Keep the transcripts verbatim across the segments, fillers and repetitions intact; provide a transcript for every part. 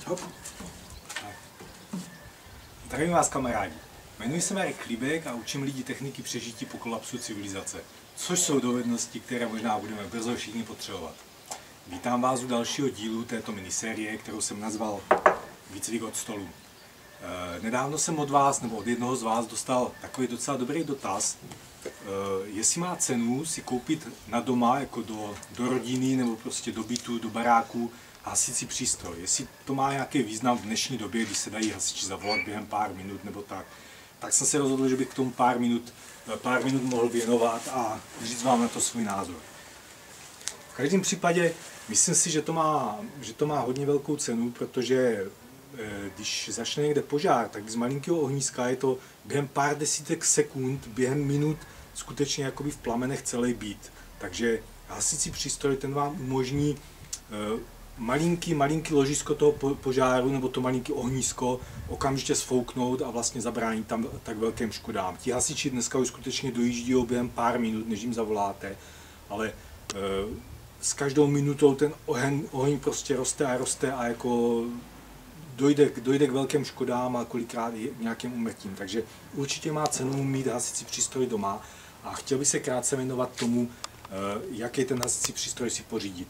Hop. Zdravím vás, kamarádi. Jmenuji se Marek Chlíbek a učím lidi techniky přežití po kolapsu civilizace, což jsou dovednosti, které možná budeme brzo všichni potřebovat. Vítám vás u dalšího dílu této minisérie, kterou jsem nazval Výcvik od stolu. Nedávno jsem od vás, nebo od jednoho z vás, dostal takový docela dobrý dotaz, jestli má cenu si koupit na doma, jako do, do rodiny, nebo prostě do bytu, do baráku, hasicí přístroj. Jestli to má nějaký význam v dnešní době, když se dají hasiči zavolat během pár minut nebo tak. Tak jsem se rozhodl, že bych k tomu pár minut, pár minut mohl věnovat a říct vám na to svůj názor. V každém případě myslím si, že to má, že to má hodně velkou cenu, protože když začne někde požár, tak z malinkého ohniska je to během pár desítek sekund, během minut skutečně jakoby v plamenech celý byt. Takže hasicí přístroj ten vám umožní malinký, malinký ložisko toho požáru nebo to malinký ohnisko okamžitě sfouknout a vlastně zabránit tam tak velkým škodám. Ti hasiči dneska už skutečně dojíždí během pár minut, než jim zavoláte, ale e, s každou minutou ten oheň, oheň prostě roste a roste a jako dojde, dojde k velkým škodám a kolikrát i nějakým úmrtím. Takže určitě má cenu mít hasicí přístroj doma a chtěl bych se krátce věnovat tomu, e, jaký ten hasicí přístroj si pořídit.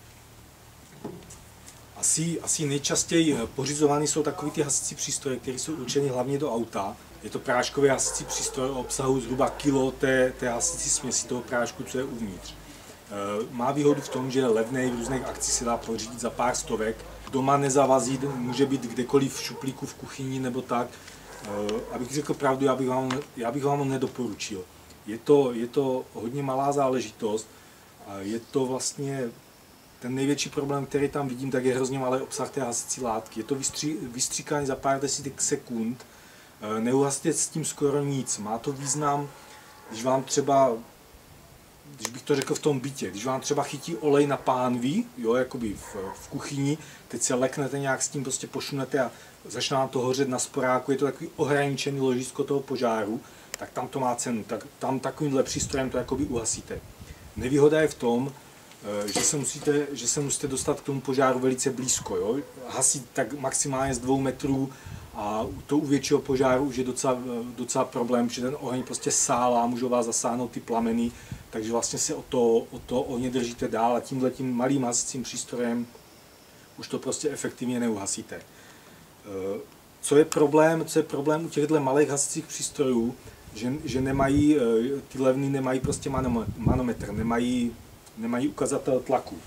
Asi, asi nejčastěji pořizovaný jsou takový ty hasicí přístroje, které jsou určeny hlavně do auta. Je to práškový hasicí přístroj o obsahu zhruba kilo té, té hasicí směsi, toho prášku, co je uvnitř. E, má výhodu v tom, že je levný, v různých akcích se dá pořídit za pár stovek. Doma nezavazí, může být kdekoliv v šuplíku, v kuchyni nebo tak. E, abych řekl pravdu, já bych vám, já bych vám ho nedoporučil. Je to, je to hodně malá záležitost. Je to vlastně ten největší problém, který tam vidím, tak je hrozně malý obsah té hasicí látky. Je to vystří, vystříkání za pár desítek sekund, neuhasíte s tím skoro nic. Má to význam, když vám třeba, když bych to řekl v tom bytě, když vám třeba chytí olej na pánvi, jo, jakoby v, v kuchyni, teď se leknete nějak s tím, prostě pošunete a začne vám to hořet na sporáku, je to takový ohraničený ložisko toho požáru, tak tam to má cenu. Tak, tam takovýmhle přístrojem to jakoby uhasíte. Nevýhoda je v tom, že se, musíte, že se musíte dostat k tomu požáru velice blízko. Jo? Hasít tak maximálně z dvou metrů a to u většího požáru už je docela, docela problém, že ten oheň prostě sálá, můžou vás zasáhnout ty plameny, takže vlastně se o to, o to ohně držíte dál a tímhletím malým hasicím přístrojem už to prostě efektivně neuhasíte. Co je problém, co je problém u těchto malých hasicích přístrojů, že, že nemají, ty levný nemají prostě manometr, nemají nemají ukazatel tlaku.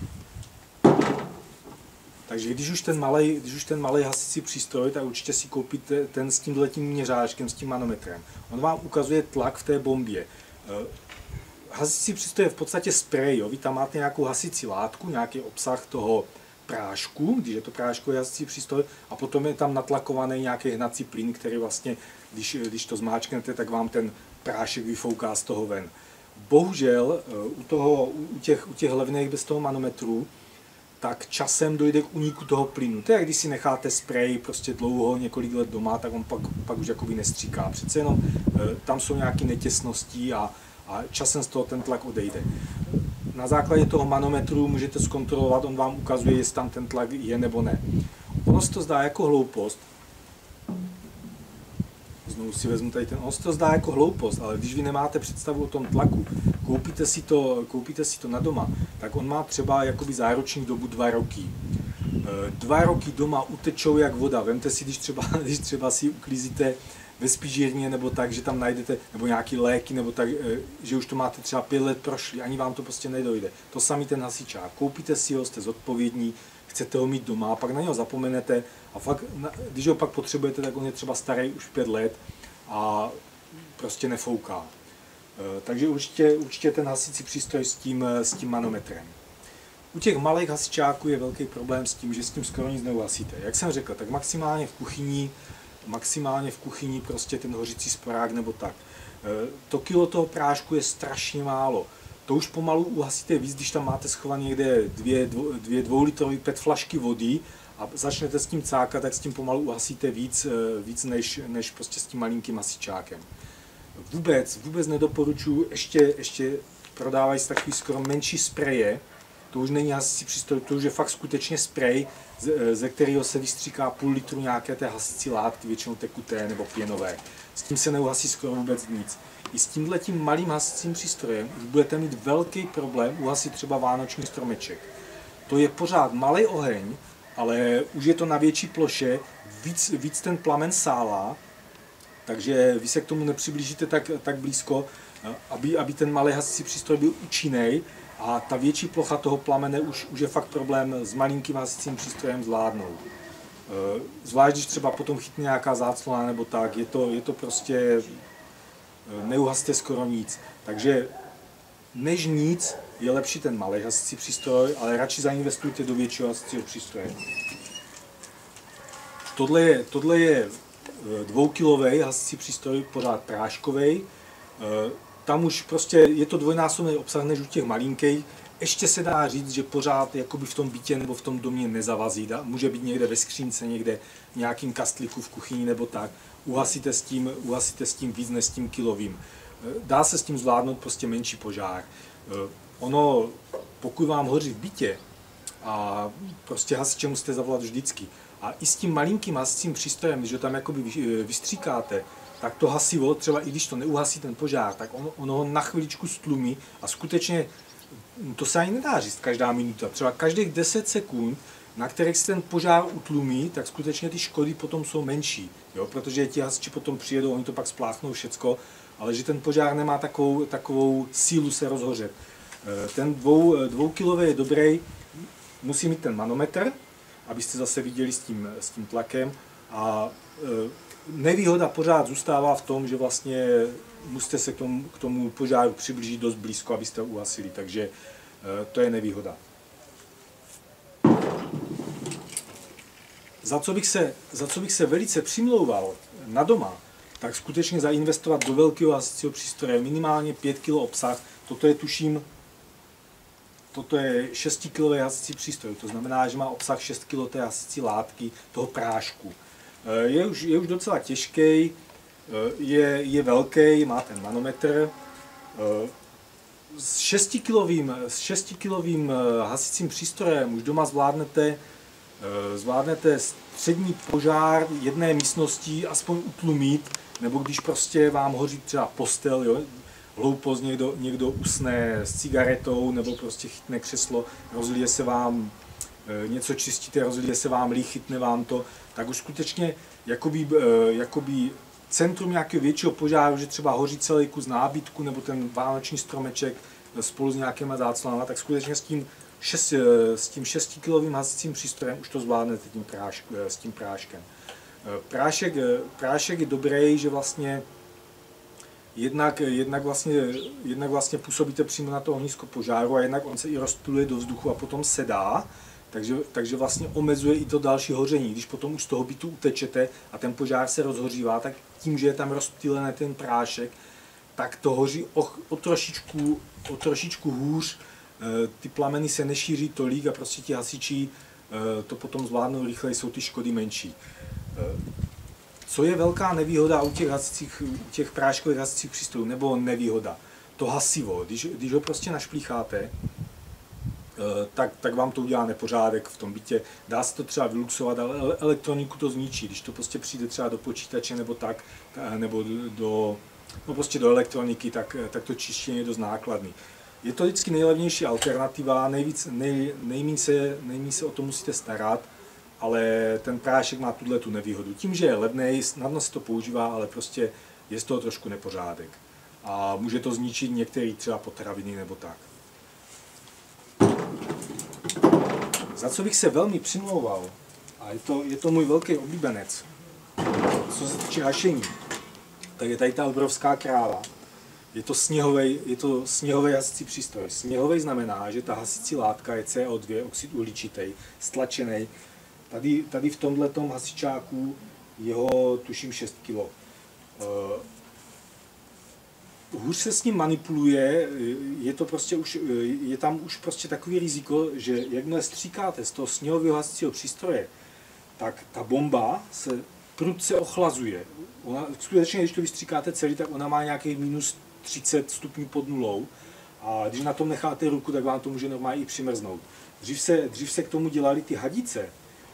Takže když už ten malej, když už ten malej hasicí přístroj, tak určitě si koupíte ten s tímhletím měřáčkem, s tím manometrem. On vám ukazuje tlak v té bombě. Hasicí přístroj je v podstatě sprej, jo? Vy tam máte nějakou hasicí látku, nějaký obsah toho prášku, když je to práškový hasicí přístroj, a potom je tam natlakovaný nějaký hnací plyn, který vlastně, když, když to zmáčknete, tak vám ten prášek vyfouká z toho ven. Bohužel u, toho, u, těch, u těch levných bez toho manometru, tak časem dojde k úniku toho plynu. To je, když si necháte sprej prostě dlouho, několik let doma, tak on pak, pak už jakoby nestříká. Přece jenom tam jsou nějaké netěsnosti a, a časem z toho ten tlak odejde. Na základě toho manometru můžete zkontrolovat, on vám ukazuje, jestli tam ten tlak je nebo ne. Ono se to zdá jako hloupost, znovu si vezmu tady ten, on se to zdá jako hloupost, ale když vy nemáte představu o tom tlaku, koupíte si to, koupíte si to na doma, tak on má třeba jakoby záruční dobu dva roky. Dva roky doma utečou jak voda. Vemte si, když třeba, když třeba si uklízíte ve spižírně nebo tak, že tam najdete, nebo nějaký léky, nebo tak, že už to máte třeba pět let prošli, ani vám to prostě nedojde. To samý ten hasičák. Koupíte si ho, jste zodpovědní, chcete ho mít doma, pak na něho zapomenete a fakt, když ho pak potřebujete, tak on je třeba starý už pět let a prostě nefouká. Takže určitě, určitě ten hasicí přístroj s tím, s tím manometrem. U těch malých hasičáků je velký problém s tím, že s tím skoro nic neuhasíte. Jak jsem řekl, tak maximálně v kuchyni, maximálně v kuchyni prostě ten hořící sporák nebo tak. To kilo toho prášku je strašně málo. To už pomalu uhasíte víc, když tam máte schované někde dvě, dvou, dvě dvoulitrové pet flašky vody a začnete s tím cákat, tak s tím pomalu uhasíte víc, víc než, než prostě s tím malinkým hasičákem. Vůbec, vůbec nedoporučuji, ještě, ještě prodávají se takový skoro menší spreje, to už není hasicí přístroj, to už je fakt skutečně sprej, ze, ze kterého se vystříká půl litru nějaké té hasicí látky, většinou tekuté nebo pěnové. S tím se neuhasí skoro vůbec nic. I s tímhletím malým hasicím přístrojem už budete mít velký problém uhasit třeba vánoční stromeček. To je pořád malý oheň, ale už je to na větší ploše, víc, víc ten plamen sálá, takže vy se k tomu nepřiblížíte tak, tak blízko, aby, aby ten malý hasicí přístroj byl účinný a ta větší plocha toho plamene už, už je fakt problém s malinkým hasicím přístrojem zvládnout. Zvlášť, když třeba potom chytne nějaká záclona nebo tak, je to, je to prostě, neuhasíte skoro nic. Takže než nic je lepší ten malý hasicí přístroj, ale radši zainvestujte do většího hasicího přístroje. Tohle je, tohle je dvoukilový hasicí přístroj, pořád práškový. Tam už prostě je to dvojnásobný obsah než u těch malinkých. Ještě se dá říct, že pořád jakoby v tom bytě nebo v tom domě nezavazí. Může být někde ve skřínce, někde v nějakým kastliku v kuchyni nebo tak. Uhasíte s tím, uhasíte s tím víc než s tím kilovým. Dá se s tím zvládnout prostě menší požár. Ono, pokud vám hoří v bytě, a prostě hasiče musíte zavolat vždycky. A i s tím malinkým hasicím přístrojem, když ho tam jakoby vystříkáte, tak to hasivo, třeba i když to neuhasí ten požár, tak ono, ono ho na chviličku stlumí a skutečně to se ani nedá říct každá minuta. Třeba každých deset sekund, na kterých se ten požár utlumí, tak skutečně ty škody potom jsou menší. Jo? Protože ti hasiči potom přijedou, oni to pak spláchnou všecko, ale že ten požár nemá takovou, takovou sílu se rozhořet. Ten dvou, dvoukilový je dobrý, musí mít ten manometr, abyste zase viděli s tím, s tím tlakem. A nevýhoda pořád zůstává v tom, že vlastně musíte se k tomu, k tomu požáru přiblížit dost blízko, abyste ho uhasili, takže to je nevýhoda. Za co bych se, za co bych se velice přimlouval na doma, tak skutečně zainvestovat do velkého hasicího přístroje, minimálně pět kilo obsah. Toto je, tuším, toto je šestikilový hasicí přístroj, to znamená, že má obsah šest kilo té hasicí látky, toho prášku. Je už, je už docela těžký, je, je velký, má ten manometr. S šestikilovým, s šestikilovým hasicím přístrojem už doma zvládnete, zvládnete střední požár jedné místnosti aspoň utlumit, nebo když prostě vám hoří třeba postel, jo, hloupost, někdo, někdo usne s cigaretou, nebo prostě chytne křeslo, rozlije se vám, něco čistíte, rozlije se vám líh, chytne vám to, tak už skutečně jakoby, jakoby centrum nějakého většího požáru, že třeba hoří celý kus nábytku, nebo ten vánoční stromeček spolu s nějakýma záclonama, tak skutečně s tím, šest, s tím šestikilovým hasicím přístrojem už to zvládnete tím prášk, s tím práškem. Prášek, prášek je dobrý, že vlastně Jednak, jednak, vlastně, jednak vlastně působíte přímo na to ohnisko požáru a jednak on se i rozptyluje do vzduchu a potom sedá, takže, takže vlastně omezuje i to další hoření. Když potom už z toho bytu utečete a ten požár se rozhořívá, tak tím, že je tam rozptýlený ten prášek, tak to hoří o, o, trošičku, o trošičku hůř, ty plameny se nešíří tolik a prostě ti hasiči to potom zvládnou rychleji, jsou ty škody menší. Co je velká nevýhoda u těch, hasicích, u těch práškových hasicích přístrojů, nebo nevýhoda? To hasivo, když, když ho prostě našplícháte, tak, tak vám to udělá nepořádek v tom bytě. Dá se to třeba vyluxovat, ale elektroniku to zničí. Když to prostě přijde třeba do počítače nebo tak, nebo do, no prostě do elektroniky, tak, tak to čištění je dost nákladný. Je to vždycky nejlevnější alternativa, nejvíc, nej, nejméně se, nejméně se o to musíte starat, ale ten prášek má tuhle tu nevýhodu. Tím, že je levnej, snadno se to používá, ale prostě je z toho trošku nepořádek. A může to zničit některé třeba potraviny nebo tak. Za co bych se velmi přimlouval, a je to, je to můj velký oblíbenec, co se týče hašení, tak je tady ta obrovská kráva. Je to sněhový, je to sněhový hasicí přístroj. Sněhový znamená, že ta hasicí látka je C O dva, oxid uhličitý, stlačený. Tady, tady v tomhletom hasičáku jeho tuším šest kilo. Uh, hůř se s ním manipuluje, je, to prostě už, je tam už prostě takový riziko, že jakmile stříkáte z toho sněhového hasicího přístroje, tak ta bomba se prudce ochlazuje. Ona, skutečně, když to vystříkáte celý, tak ona má nějaký minus třicet stupňů pod nulou a když na tom necháte ruku, tak vám to může normálně i přimrznout. Dřív se, dřív se k tomu dělali ty hadice.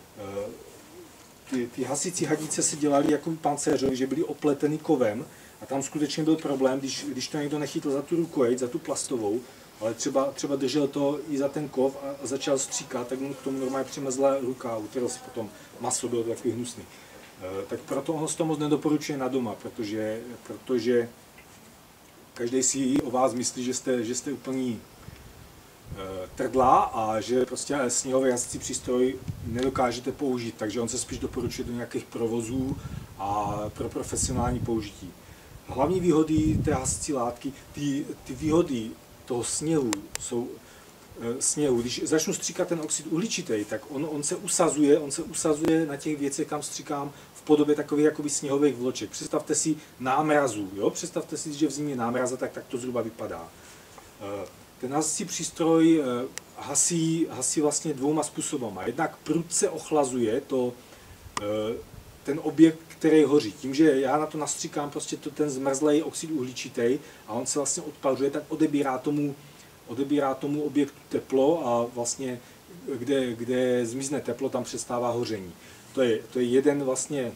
Ty, ty hasící hadice se dělaly jako pancéřovi, že byly opleteny kovem a tam skutečně byl problém, když, když to někdo nechytl za tu rukojeť, za tu plastovou, ale třeba, třeba držel to i za ten kov a začal stříkat, tak mu k tomu normálně přimrzla ruka a utrhl si potom maso, bylo to takový hnusný. Tak proto on to moc nedoporučuje na doma, protože, protože každý si o vás myslí, že jste, že jste úplný trdla a že prostě sněhový hasící přístroj nedokážete použít, takže on se spíš doporučuje do nějakých provozů a pro profesionální použití. Hlavní výhody té hasící látky, ty, ty výhody toho sněhu jsou sněhu. Když začnu stříkat ten oxid uhličitý, tak on, on se usazuje, on se usazuje na těch věcech, kam stříkám, v podobě takových jakoby sněhových vloček. Představte si námrazu, jo? Představte si, že v zimě námraza, tak, tak to zhruba vypadá. Ten hasící přístroj hasí, hasí vlastně dvouma způsobama. Jednak prudce ochlazuje to, ten objekt, který hoří. Tím, že já na to nastříkám prostě to, ten zmrzlej oxid uhličitý a on se vlastně odpařuje, tak odebírá tomu, odebírá tomu objektu teplo a vlastně kde, kde zmizne teplo, tam přestává hoření. To je, to je jeden vlastně,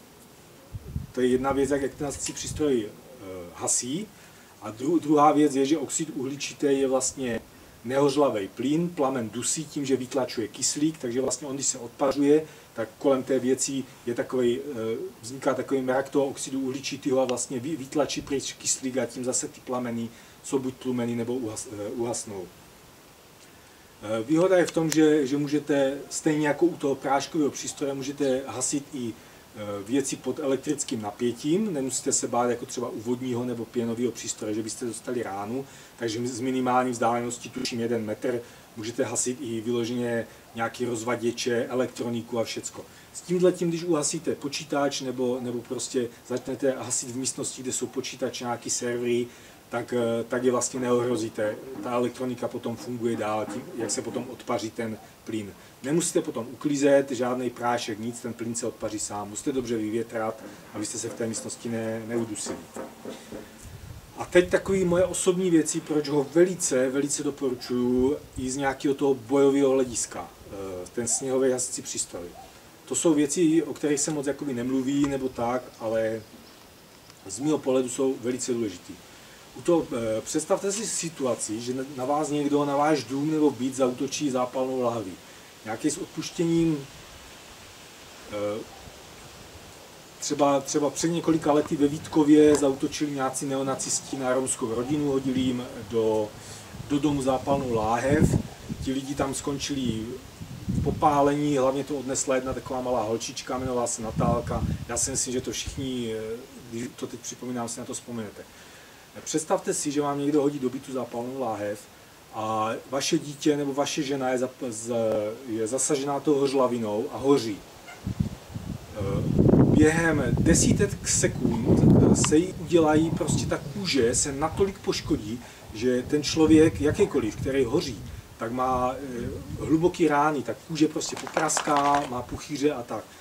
to je jedna věc, jak ten hasící přístroj hasí. A dru, druhá věc je, že oxid uhličitý je vlastně nehořlavý plyn, plamen dusí tím, že vytlačuje kyslík, takže vlastně on, když se odpařuje, tak kolem té věci je takový, vzniká takový mrak toho oxidu uhličitého a vlastně vytlačí pryč kyslík a tím zase ty plameny jsou buď tlumeny nebo uhas, uhasnou. Výhoda je v tom, že, že můžete, stejně jako u toho práškového přístroje, můžete hasit i věci pod elektrickým napětím, nemusíte se bát jako třeba u vodního nebo pěnového přístroje, že byste dostali ránu, takže z minimální vzdálenosti, tuším jeden metr, můžete hasit i vyloženě nějaké rozvaděče, elektroniku a všecko. S tímhletím, když uhasíte počítač nebo, nebo prostě začnete hasit v místnosti, kde jsou počítače, nějaké servery, tak, tak je vlastně neohrozíte. Ta elektronika potom funguje dál, tím, jak se potom odpaří ten plyn. Nemusíte potom uklízet, žádný prášek, nic, ten plyn se odpaří sám. Musíte dobře vyvětrat, abyste se v té místnosti ne, neudusili. A teď takové moje osobní věci, proč ho velice, velice doporučuji i z nějakého toho bojového hlediska, ten sněhový hasící přístroj. To jsou věci, o kterých se moc jakoby nemluví nebo tak, ale z mého pohledu jsou velice důležitý. U toho, představte si situaci, že na vás někdo, na váš dům nebo byt zaútočí zápalnou lahví. Nějaký s odpuštěním, třeba, třeba před několika lety ve Vítkově zaútočili nějací neonacisti na romskou rodinu, hodili jim do, do domu zápalnou láhev. Ti lidi tam skončili v popálení, hlavně to odnesla jedna taková malá holčička, jmenovala se Natálka. Já si myslím, že to všichni, když to teď připomínám, si na to vzpomenete. Představte si, že vám někdo hodí do bytu zápalnou láhev a vaše dítě nebo vaše žena je, je zasažená tou hořlavinou a hoří. Během desítek sekund se jí udělají, prostě ta kůže se natolik poškodí, že ten člověk, jakýkoliv, který hoří, tak má hluboký rány, tak kůže prostě popraská, má puchýře a tak.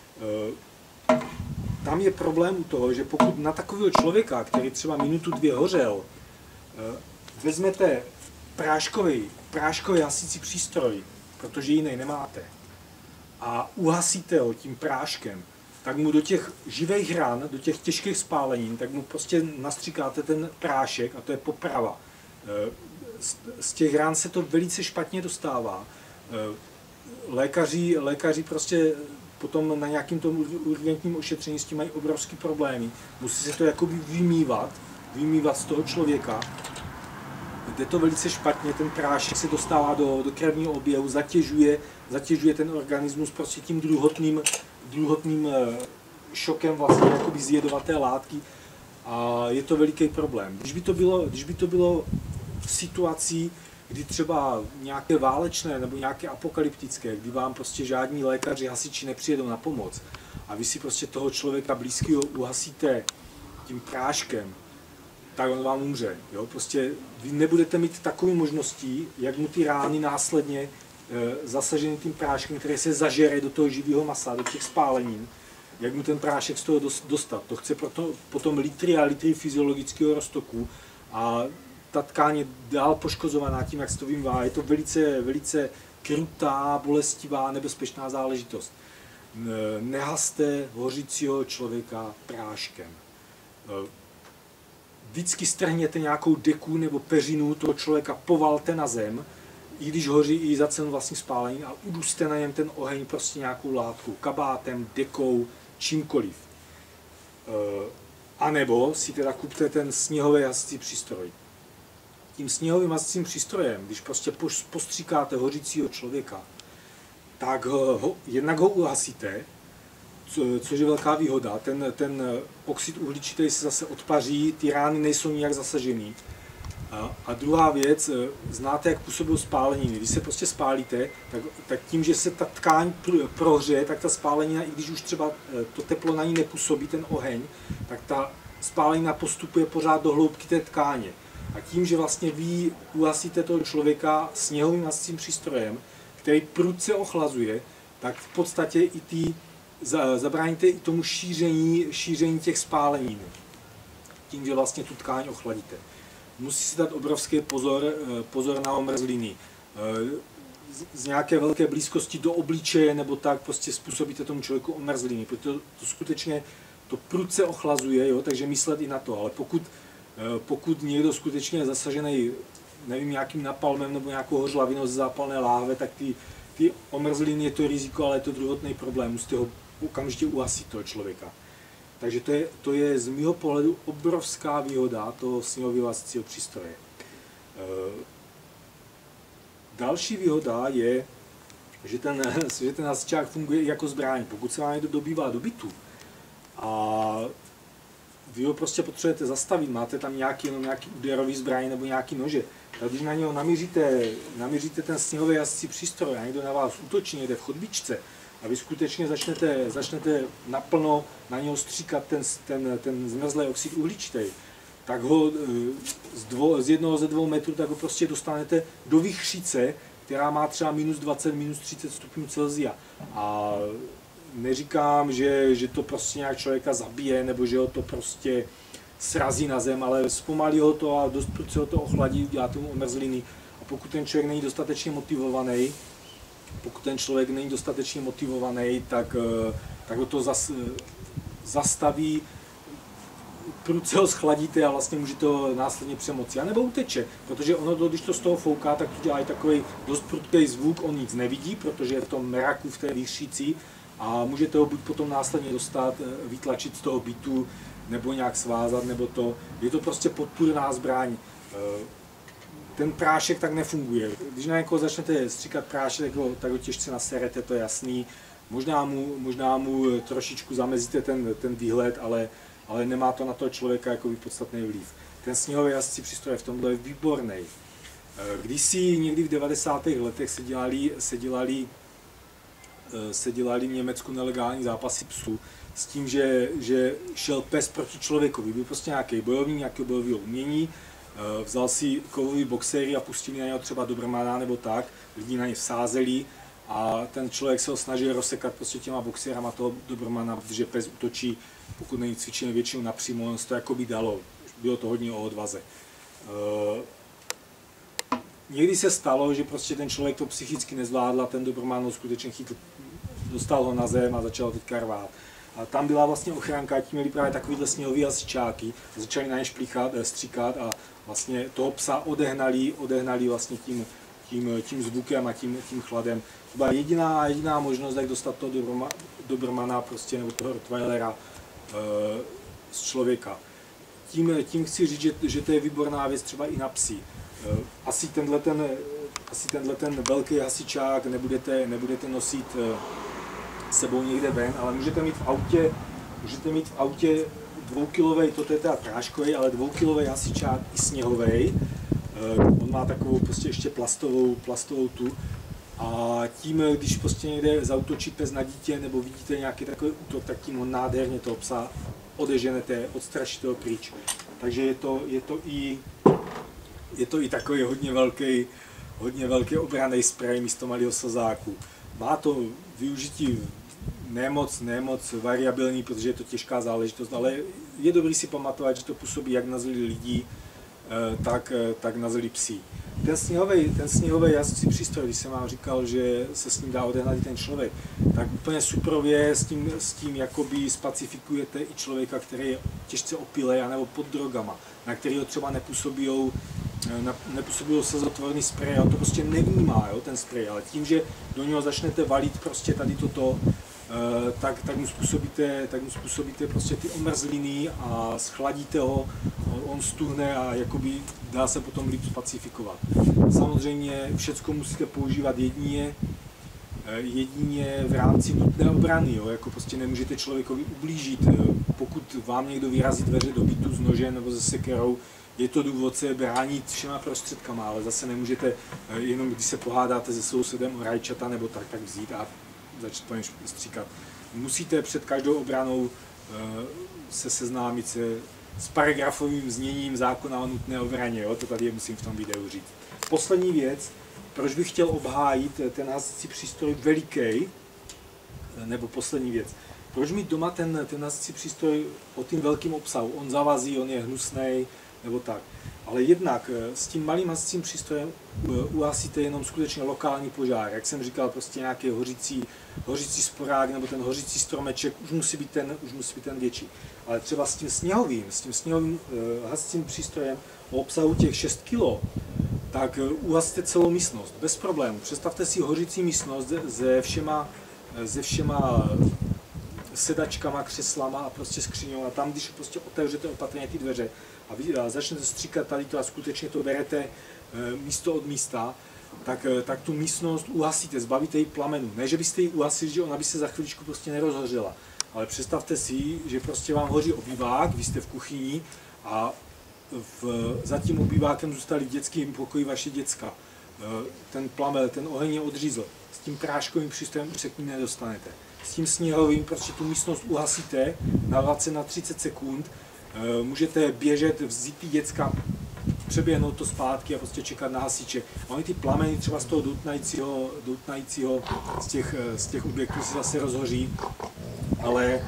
Tam je problém u toho, že pokud na takového člověka, který třeba minutu, dvě hořel, vezmete práškový, práškový hasící přístroj, protože jiný nemáte, a uhasíte ho tím práškem, tak mu do těch živých ran, do těch těžkých spálenin, tak mu prostě nastříkáte ten prášek a to je poprava. Z těch rán se to velice špatně dostává. Lékaři, lékaři prostě potom na nějakým tom urgentním ošetření s tím mají obrovský problémy. Musí se to jakoby vymývat, vymývat z toho člověka. Jde to velice špatně, ten prášek se dostává do, do krevního oběhu, zatěžuje, zatěžuje ten organismus prostě tím druhotným, druhotným šokem vlastně jakoby z jedovaté látky a je to veliký problém. Když by to bylo, když by to bylo v situaci, kdy třeba nějaké válečné nebo nějaké apokalyptické, kdy vám prostě žádní lékaři, hasiči nepřijedou na pomoc a vy si prostě toho člověka blízkého uhasíte tím práškem, tak on vám umře. Jo? Prostě vy nebudete mít takové možností, jak mu ty rány následně e, zasažený tím práškem, který se zažere do toho živého masa, do těch spálenin, jak mu ten prášek z toho dostat. To chce proto, potom litry a litry fyziologického roztoku a ta tkáň je dál poškozovaná tím, jak se to vymývá. Je to velice, velice krutá, bolestivá, nebezpečná záležitost. Nehaste hořícího člověka práškem. Vždycky strhněte nějakou deku nebo peřinu toho člověka, povalte na zem, i když hoří i za cenu vlastní spálení, a uduste na něm ten oheň prostě nějakou látkou, kabátem, dekou, čímkoliv. A nebo si teda kupte ten sněhový hasicí přístroj. Tím sněhovým hasicím přístrojem, když prostě postříkáte hořícího člověka, tak ho, jednak ho uhasíte, co, což je velká výhoda. Ten, ten oxid uhličitý se zase odpaří, ty rány nejsou nijak zasažený. A, a druhá věc, znáte, jak působí spáleniny. Když se prostě spálíte, tak, tak tím, že se ta tkáň prohřeje, tak ta spálenina, i když už třeba to teplo na ní nepůsobí, ten oheň, tak ta spálenina postupuje pořád do hloubky té tkáně. A tím, že vlastně vy uhasíte toho člověka sněhovým hasicím přístrojem, který prudce ochlazuje, tak v podstatě i ty, zabráníte i tomu šíření, šíření těch spálenin. Tím, že vlastně tu tkáň ochladíte. Musí si dát obrovský pozor, pozor na omrzliny. Z nějaké velké blízkosti do obličeje nebo tak prostě způsobíte tomu člověku omrzliny, protože to, to skutečně to prudce ochlazuje, jo, takže myslet i na to. Ale pokud, pokud někdo skutečně je zasažený, nevím, nějakým napalmem nebo nějakou hořlavinou ze zápalné láhve, tak ty, ty omrzliny je to riziko, ale je to druhotný problém. Musíte ho okamžitě uhasit, toho člověka. Takže to je, to je z mého pohledu obrovská výhoda toho sněhového hasicího přístroje. E, další výhoda je, že ten, že ten hasičák funguje i jako zbraň. Pokud se vám někdo dobývá do bytu a vy ho prostě potřebujete zastavit, máte tam nějaký, jenom nějaký úderový zbraň nebo nějaký nože, tak když na něho namíříte, namíříte ten sněhový hasicí přístroj a někdo na vás útočí někde v chodbičce, a vy skutečně začnete, začnete naplno na něho stříkat ten, ten, ten zmrzlý oxid uhličitý, tak ho z, dvo, z jednoho ze dvou metrů tak ho prostě dostanete do vichřice, která má třeba minus dvacet, minus třicet stupňů Celsia. A neříkám, že, že to prostě nějak člověka zabije, nebo že ho to prostě srazí na zem, ale zpomalí ho to a dost prudce ho to ochladí, udělá tomu omrzliny. A pokud ten člověk není dostatečně motivovaný, pokud ten člověk není dostatečně motivovaný, tak, tak ho to zas, zastaví, prudce ho schladíte a vlastně může to následně přemoci. A nebo uteče, protože ono, když to z toho fouká, tak to dělá i takový dost prudký zvuk, on nic nevidí, protože je v tom mraku, v té výšříci, a můžete ho buď potom následně dostat, vytlačit z toho bytu, nebo nějak svázat, nebo to. Je to prostě podpůrná zbraň. Ten prášek tak nefunguje. Když na někoho začnete stříkat prášek, tak ho, tak ho těžce naserete, to je jasný. Možná mu, možná mu trošičku zamezíte ten, ten výhled, ale, ale nemá to na toho člověka jako podstatný vliv. Ten sněhový hasicí přístroj v tomhle je výborný. Když si někdy v devadesátých letech se dělali, se dělali, se dělali v Německu nelegální zápasy psů s tím, že, že šel pes proti člověkovi, byl prostě nějaký bojovník, nějakého bojového umění, vzal si kovový boxéry a pustili na něho třeba Dobermana nebo tak, lidi na ně vsázeli a ten člověk se ho snažil rozsekat prostě těma boxérama toho Dobermana, protože pes útočí, pokud není cvičený, většinou napřímo, on se to jako by dalo, bylo to hodně o odvaze. Někdy se stalo, že prostě ten člověk to psychicky nezvládl a ten Doberman ho skutečně chytl, dostal ho na zem a začal teďka rvát. A tam byla vlastně ochranka, ti měli právě takovýhle sněhový hasičáky, začali na ně šplíchat, stříkat a vlastně toho psa odehnali, odehnali vlastně tím, tím, tím zvukem a tím, tím chladem. To byla jediná, jediná možnost, jak dostat toho Dobermana prostě, nebo toho Rottweilera e, z člověka. Tím, tím chci říct, že, že to je výborná věc třeba i na psi. E, asi tenhle ten, asi tenhle ten velký hasičák nebudete, nebudete nosit e, sebou někde ven, ale můžete mít v autě, můžete mít v autě dvoukilovej, toto je teda práškový, ale dvoukilový hasičák i sněhovej. On má takovou prostě ještě plastovou, plastovou tu. A tím, když prostě někde zautočí pes na dítě nebo vidíte nějaký takový útok, tak tím ho nádherně toho psa odeženete, odstrašíte ho pryč. Takže je to, je to i, je to i takový hodně velký, hodně velký obranný sprej místo malého slzáku. Má to využití nemoc, nemoc variabilní, protože je to těžká záležitost, ale je dobrý si pamatovat, že to působí jak na zlý lidí, tak, tak nazili psí. Ten sněhový, ten sněhový jazycí přístroj, když jsem vám říkal, že se s ním dá odehnat i ten člověk, tak úplně suprově s tím, s tím jakoby spacifikujete i člověka, který je těžce opilej anebo pod drogama, na kterého třeba nepůsobí nepůsobilo slzotvorný sprej, on to prostě nevnímá, jo, ten sprej, ale tím, že do něho začnete valit prostě tady toto, tak, tak, mu způsobíte, tak mu způsobíte prostě ty omrzliny a schladíte ho, on stuhne a jakoby dá se potom líp spacifikovat. Samozřejmě všecko musíte používat jedině, jedině v rámci nutné obrany, jo, jako prostě nemůžete člověkovi ublížit, pokud vám někdo vyrazí dveře do bytu s nožem nebo se sekerou, je to důvod se bránit všema prostředkama, ale zase nemůžete jenom, když se pohádáte se sousedem o rajčata nebo tak, tak vzít a začít po něm stříkat. Musíte před každou obranou se seznámit se s paragrafovým zněním zákona o nutné obraně, jo? To tady musím v tom videu říct. Poslední věc, proč bych chtěl obhájit ten hasicí přístroj veliký, nebo poslední věc, proč mít doma ten, ten hasicí přístroj o tím velkým obsahu, on zavazí, on je hnusnej, nebo tak. Ale jednak s tím malým hasicím přístrojem uhasíte jenom skutečně lokální požár. Jak jsem říkal, prostě nějaký hořící, hořící sporák nebo ten hořící stromeček, už musí být ten, už musí být ten větší. Ale třeba s tím sněhovým, s tím sněhovým uh, hasicím přístrojem o obsahu těch šest kilo, tak uh, uhasíte celou místnost, bez problémů. Představte si hořící místnost se všema, se všema sedačkama, křeslama a prostě skříňou a tam, když prostě otevřete opatrně ty dveře a, vy, a začnete stříkat tady to a skutečně to berete e, místo od místa, tak, e, tak tu místnost uhasíte, zbavíte jí plamenů. Ne, že byste ji uhasili, že ona by se za chviličku prostě nerozhořela, ale představte si, že prostě vám hoří obývák, vy jste v kuchyni a v, za tím obývákem zůstali v dětském pokoji vaše děcka. E, ten plamel, ten oheň je odřízl. S tím práškovým přístrojem už se k ní nedostanete. S tím sněhovým prostě tu místnost uhasíte na dvacet na třicet sekund, můžete běžet, vzít ty děcka, přeběhnout to zpátky a prostě čekat na hasiče. A oni ty plameny třeba z toho doutnajícího, doutnajícího z těch, z těch objektů se zase rozhoří, ale e,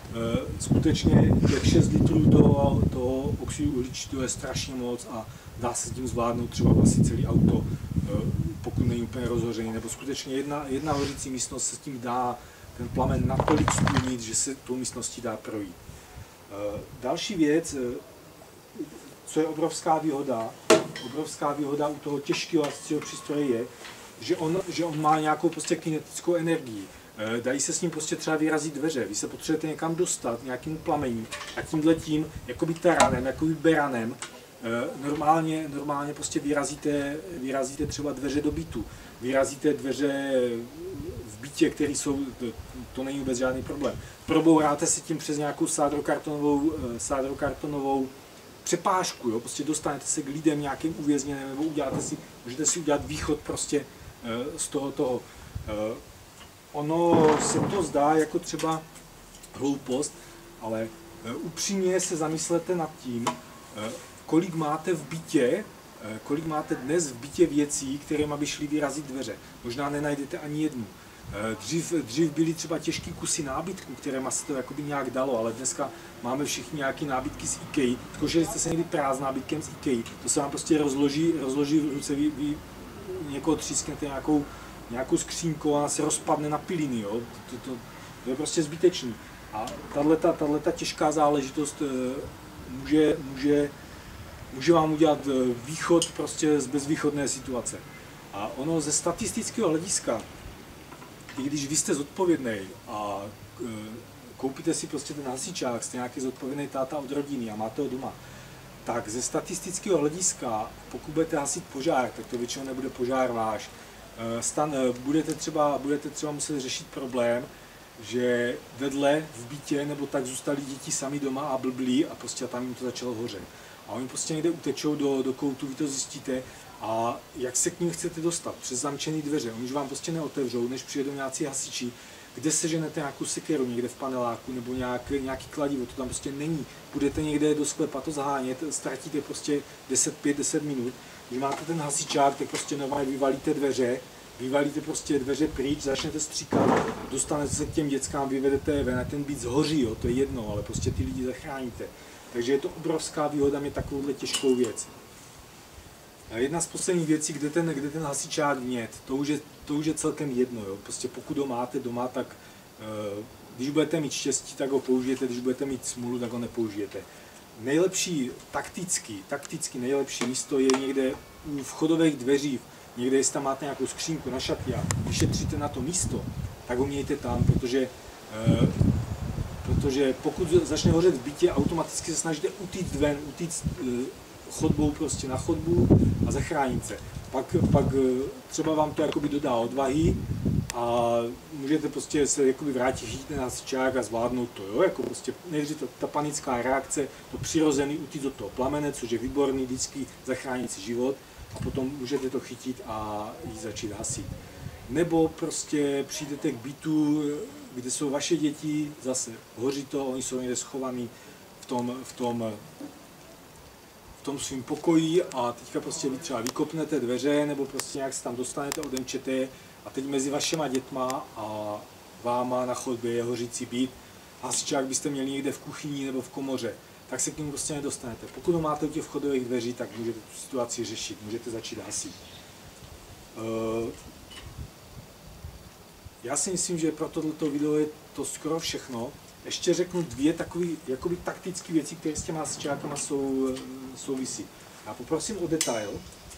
skutečně těch šest litrů toho, toho oxidu uhličitého je strašně moc a dá se tím zvládnout třeba vlastně celý auto, e, pokud není úplně rozhořený, nebo skutečně jedna, jedna hořící místnost se s tím dá ten plamen natolik stlumit, že se tou místností dá projít. Další věc, co je obrovská výhoda, obrovská výhoda u toho těžkého hasicího přístroje je, že on, že on má nějakou prostě kinetickou energii. Dají se s ním prostě třeba vyrazit dveře, vy se potřebujete někam dostat, nějakým plamením a tímhletím, jakoby taranem, jakoby beranem, normálně, normálně prostě vyrazíte, vyrazíte třeba dveře do bytu, vyrazíte dveře v bytě, které jsou, to, to není vůbec žádný problém. Probouráte si tím přes nějakou sádrokartonovou, sádrokartonovou přepážku, jo? Prostě dostanete se k lidem nějakým uvězněným, nebo uděláte si, můžete si udělat východ prostě z toho toho. Ono se to zdá jako třeba hloupost, ale upřímně se zamyslete nad tím, kolik máte v bytě, kolik máte dnes v bytě věcí, kterými by šly vyrazit dveře. Možná nenajdete ani jednu. Dřív, dřív byly třeba těžké kusy nábytku, kteréma se to jakoby nějak dalo, ale dneska máme všichni nějaké nábytky z IKEA. Zkoušeli jste se někdy prát s nábytkem z IKEA, to se vám prostě rozloží, rozloží v ruce, vy, vy někoho třísknete nějakou, nějakou skřínkou a se rozpadne na piliny, jo? To, to, to je prostě zbytečný. A tato těžká záležitost může, může, může vám udělat východ prostě z bezvýchodné situace. A ono ze statistického hlediska, i když vy jste zodpovědný a koupíte si prostě ten hasičák, jste nějaký zodpovědný táta od rodiny a máte ho doma, tak ze statistického hlediska, pokud budete hasit požár, tak to většinou nebude požár váš. Stan, budete, třeba, budete třeba muset řešit problém, že vedle v bytě nebo tak zůstali děti sami doma a blblí a prostě tam jim to začalo hořet. A oni prostě někde utečou do, do koutu, vy to zjistíte a jak se k ním chcete dostat? Přes zamčené dveře, oni už vám prostě neotevřou, než přijedou nějací hasiči, kde seženete nějakou sekeru někde v paneláku nebo nějak, nějaký kladivo, to tam prostě není. Budete někde do sklepa to zahánět, ztratíte prostě deset, pět, deset minut. Když máte ten hasičák, tak prostě normálně vyvalíte dveře, vyvalíte prostě dveře pryč, začnete stříkat, dostanete se k těm dětskám, vyvedete je ven a ten byt zhoří, jo, to je jedno, ale prostě ty lidi zachráníte. Takže je to obrovská výhoda mít takovouhle těžkou věc. Jedna z posledních věcí, kde ten, kde ten hasičák vnět, to už je, to už je celkem jedno. Jo. Prostě pokud ho máte doma, tak e, když budete mít štěstí, tak ho použijete, když budete mít smůlu, tak ho nepoužijete. Nejlepší, takticky, takticky nejlepší místo je někde u vchodových dveří, někde jestli tam máte nějakou skřínku na šatě a vyšetříte na to místo, tak ho mějte tam, protože, e, protože pokud začne hořet v bytě, automaticky se snažíte utíct ven, utíct e, chodbou prostě na chodbu a zachránit se. Pak, pak třeba vám to jakoby dodá odvahy a můžete prostě se jakoby vrátit, chytit na hasičák a zvládnout to, jo, jako prostě nejdřív ta, ta panická reakce, to přirozený utíct do toho plamene, což je výborný, vždycky zachránit si život a potom můžete to chytit a jít začít hasit. Nebo prostě přijdete k bytu, kde jsou vaše děti, zase hoří to, oni jsou někde schovaní v tom, v tom v tom svým pokoji a teďka prostě vy třeba vykopnete dveře nebo prostě nějak se tam dostanete, odemčete a teď mezi vašima dětma a váma na chodbě je hořící byt. Hasičák byste měli někde v kuchyni nebo v komoře, tak se k němu prostě nedostanete. Pokud ho máte u těch vchodových dveří, tak můžete tu situaci řešit, můžete začít hasit. Já si myslím, že pro tohleto video je to skoro všechno. Ještě řeknu dvě takové jakoby taktické věci, které s těma hasičákama jsou, souvisí. Já poprosím o detail.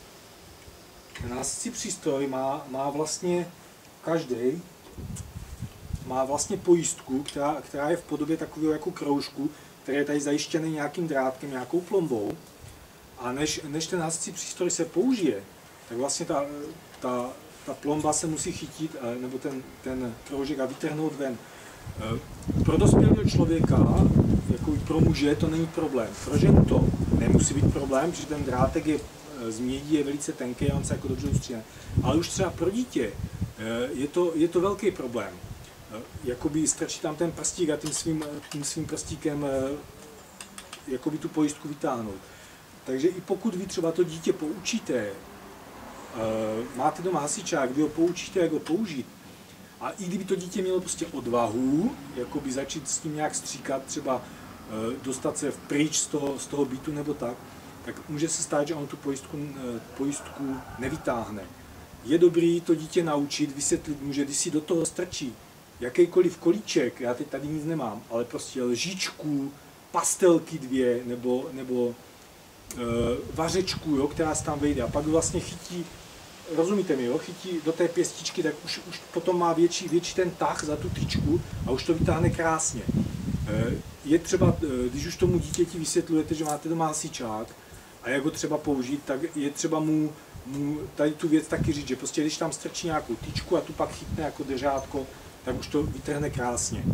Ten hasicí přístroj má, má vlastně každý má vlastně pojistku, která, která je v podobě takového jako kroužku, který je tady zajištěný nějakým drátkem, nějakou plombou. A než, než ten hasicí přístroj se použije, tak vlastně ta, ta, ta plomba se musí chytit, nebo ten, ten kroužek a vytrhnout ven. Pro dospělého člověka, jako i pro muže, to není problém. Pro ženu to nemusí být problém, protože ten drátek je z mědi, je velice tenký a on se jako dobře ustříne. Ale už třeba pro dítě je to, je to velký problém. Jakoby strčí tam ten prstík a tím svým, tím svým prstíkem jakoby tu pojistku vytáhnout. Takže i pokud vy třeba to dítě poučíte, máte doma hasičák, kdy ho poučíte, jak ho použít, a i kdyby to dítě mělo prostě odvahu, jakoby začít s tím nějak stříkat, třeba e, dostat se pryč z toho, z toho bytu nebo tak, tak může se stát, že on tu pojistku, e, pojistku nevytáhne. Je dobrý to dítě naučit, vysvětlit mu, že když si do toho strčí jakýkoliv kolíček, já teď tady nic nemám, ale prostě lžičku, pastelky dvě nebo, nebo e, vařečku, jo, která se tam vejde a pak vlastně chytí. Rozumíte mi, jo? Chytí do té pěstičky, tak už, už potom má větší, větší ten tah za tu tyčku a už to vytáhne krásně. Je třeba, když už tomu dítěti vysvětlujete, že máte doma hasičák a jak ho třeba použít, tak je třeba mu, mu tady tu věc taky říct, že prostě když tam strčí nějakou tyčku a tu pak chytne jako držátko, tak už to vytrhne krásně.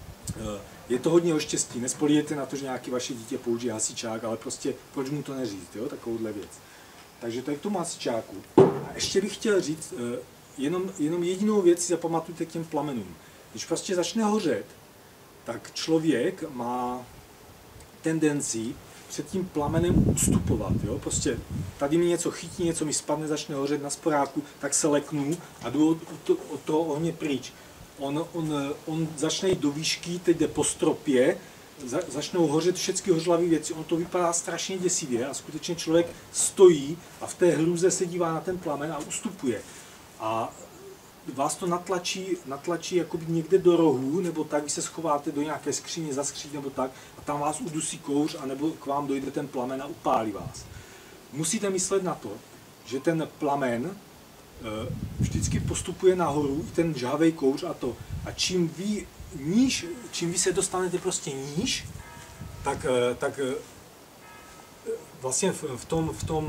Je to hodně o štěstí, nespolíhejte na to, že nějaký vaše dítě použije hasičák, ale prostě proč mu to neříct, jo? Takovouhle věc. Takže to je k tomu hasičáku. A ještě bych chtěl říct, jenom, jenom jedinou věc si zapamatujte k těm plamenům. Když prostě začne hořet, tak člověk má tendenci před tím plamenem ustupovat. Jo? Prostě tady mi něco chytí, něco mi spadne, začne hořet na sporáku, tak se leknu a jdu od, od, od toho ohně pryč. On, on, on začne jít do výšky, teď jde po stropě, za, začnou hořet všechny hořlavé věci. On to vypadá strašně děsivě a skutečně člověk stojí a v té hrůze se dívá na ten plamen a ustupuje. A vás to natlačí, natlačí jakoby někde do rohu, nebo tak, vy se schováte do nějaké skříně, za skříň nebo tak, a tam vás udusí kouř, anebo k vám dojde ten plamen a upálí vás. Musíte myslet na to, že ten plamen e, vždycky postupuje nahoru, ten žhavej kouř a to. A čím vy níž, čím vy se dostanete prostě níž, tak, tak vlastně v, v, tom, v, tom,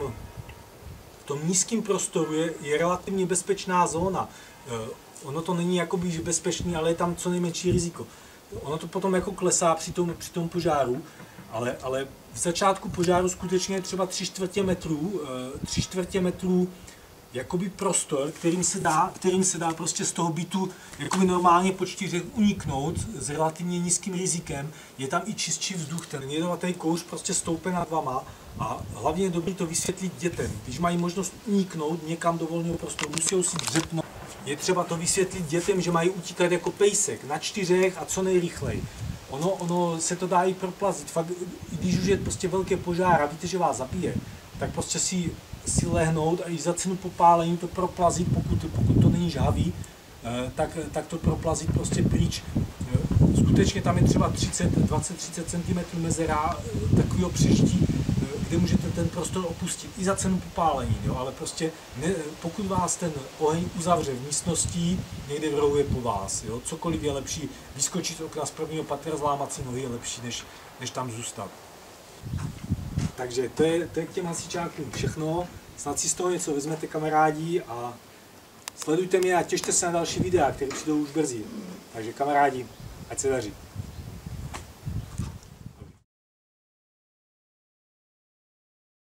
v tom nízkém prostoru je, je relativně bezpečná zóna. Ono to není jakoby bezpečný, ale je tam co nejmenší riziko. Ono to potom jako klesá při tom, při tom požáru, ale, ale v začátku požáru skutečně třeba tři čtvrtě metrů, tři čtvrtě metrů jakoby prostor, kterým se dá, kterým se dá prostě z toho bytu jakoby normálně po čtyřech uniknout s relativně nízkým rizikem. Je tam i čistší vzduch, ten jedovatý kouř prostě stoupe nad vama a hlavně je dobré to vysvětlit dětem. Když mají možnost uniknout někam do volného prostoru, musí si dřepnout. Je třeba to vysvětlit dětem, že mají utíkat jako pejsek na čtyřech a co nejrychleji. Ono, ono se to dá i proplazit. Fakt, když už je prostě velký požár a víte, že vás zabije, tak prostě si si lehnout a i za cenu popálení to proplazit, pokud, pokud to není žhavý, tak, tak to proplazit prostě pryč. Skutečně tam je třeba třicet, dvacet třicet centimetrů mezera takového přežití, kde můžete ten prostor opustit i za cenu popálení, jo? Ale prostě ne, pokud vás ten oheň uzavře v místnosti, někde v rohu je po vás, jo? Cokoliv je lepší, vyskočit z okna z prvního patra, zlámat si nohy je lepší, než, než tam zůstat. Takže to je, to je k těm hasičákům všechno, snad si z toho něco vezmete, kamarádi, a sledujte mě a těšte se na další videa, které přijdou už brzy. Takže kamarádi, ať se daří.